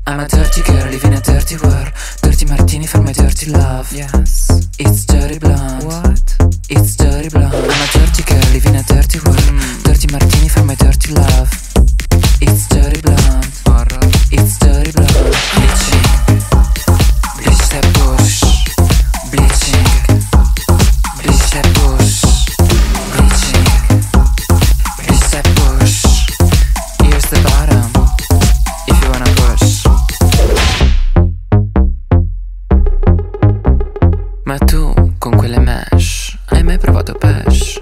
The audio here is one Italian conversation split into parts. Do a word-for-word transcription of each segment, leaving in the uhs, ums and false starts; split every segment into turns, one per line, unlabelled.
I'm a dirty girl living a dirty world. Dirty martini for my dirty love.
Yes,
It's dirty blonde.
what?
It's dirty blonde. I'm a dirty girl living a dirty world.
Mm.
Dirty martini for my dirty love. It's dirty blonde.
Horror.
It's dirty blonde. Bleaching, bleach that bush. Bleaching, bleach that bush. Bleaching, bleach that bush. Here's the bottom, if you wanna push. Ma tu, con quelle mesh, hai mai provato Pesh?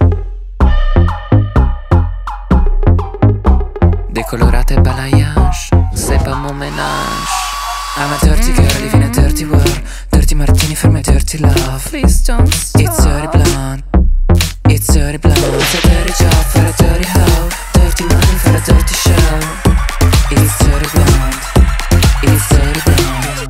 Decolorate balayage, c'est pas mon ménage. I'm a dirty girl living a dirty world. Dirty martini for my dirty love.
Please don't stop.
It's dirty blonde. It's dirty blonde. It's a dirty job for a dirty hoe. Dirty money for a dirty show. It's dirty blonde. It's dirty blonde.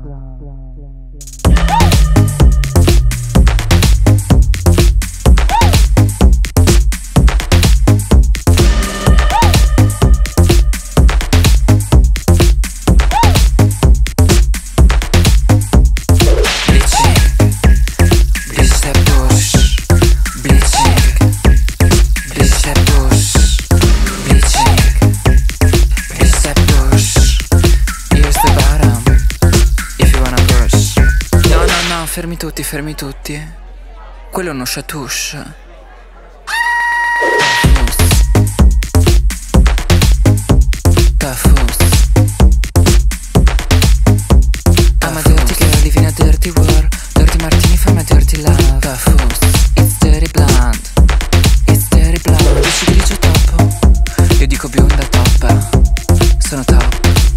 Fermi tutti, fermi tutti. Quello è uno chatouche. Tafus. I'm a dirty girl living a dirty world. Dirty martini for my dirty love. Tafus. It's dirty blonde. It's dirty blonde. Dici grigio top. Io dico bionda top. Sono top.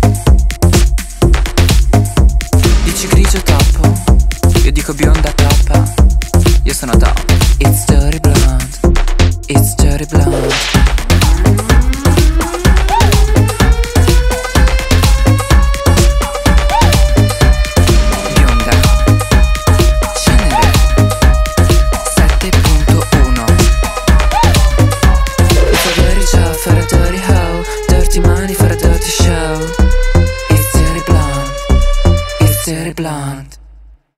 Dici grigio top. Io dico bionda top. Io sono top. It's dirty blonde. It's dirty blonde.